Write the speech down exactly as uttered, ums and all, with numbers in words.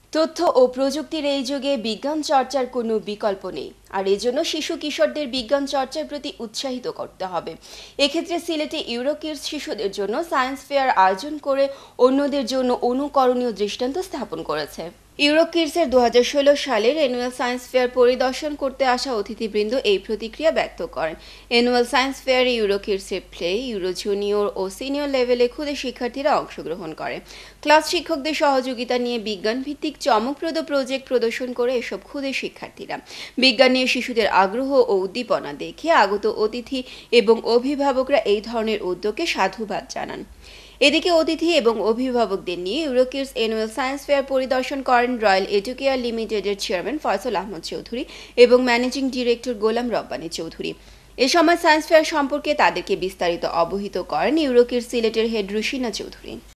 তথ্য ও প্রযুক্তির এই যুগে বিজ্ঞান চর্চার কোনো বিকল্প নেই, আর এজন্য শিশু কিশোরদের বিজ্ঞান চর্চার প্রতি উৎসাহিত করতে হবে। এক্ষেত্রে সিলেটে ইউরোকিডস শিশুদের জন্য সায়েন্স ফেয়ার আয়োজন করে অন্যদের জন্য অনুকরণীয় দৃষ্টান্ত স্থাপন করেছে। ইউরোকিডসের দু হাজার ষোলো সালের অ্যানুয়াল সায়েন্স ফেয়ার পরিদর্শন করতে আসা অতিথিবৃন্দ এই প্রতিক্রিয়া ব্যক্ত করেন। অ্যানুয়াল সায়েন্স ফেয়ারে ইউরোকিডসের প্লে, ইউরো জুনিয়র ও সিনিয়র লেভেলে ক্ষুদে শিক্ষার্থীরা অংশগ্রহণ করে। ক্লাস শিক্ষকদের সহযোগিতা নিয়ে বিজ্ঞান ভিত্তিক চমকপ্রদ প্রজেক্ট প্রদর্শন করে এসব ক্ষুদে শিক্ষার্থীরা বিজ্ঞান নিয়ে শিশুদের আগ্রহ ও উদ্দীপনা দেখে আগত অতিথি এবং অভিভাবকরা এই ধরনের উদ্যোগকে সাধুবাদ জানান। এদিকে অতিথি এবং অভিভাবকদের নিয়ে ইউরোকিডস অ্যানুয়াল সায়েন্স ফেয়ার পরিদর্শন করেন রয়্যাল এডুকেয়ার লিমিটেডের চেয়ারম্যান ফয়সাল আহমদ চৌধুরী এবং ম্যানেজিং ডিরেক্টর গোলাম রব্বানী চৌধুরী। এ সময় সায়েন্স ফেয়ার সম্পর্কে তাদেরকে বিস্তারিত অবহিত করেন ইউরোকিডস সিলেটের হেড রুশিনা চৌধুরী।